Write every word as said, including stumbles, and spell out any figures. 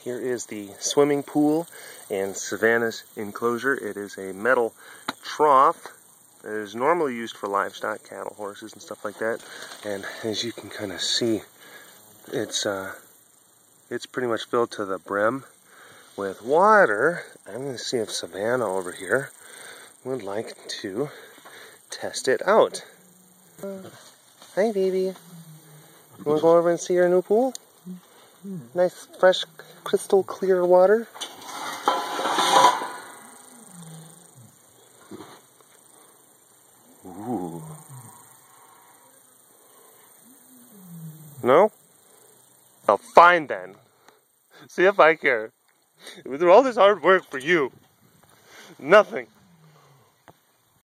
Here is the swimming pool in Savanna's enclosure. It is a metal trough. It is normally used for livestock, cattle, horses, and stuff like that. And as you can kind of see, it's uh, it's pretty much filled to the brim with water. I'm going to see if Savanna over here would like to test it out. Uh, hi, baby. You want to go over and see our new pool? Nice, fresh, crystal clear water. Ooh. No? Oh, fine then. See if I care. We do all this hard work for you. Nothing.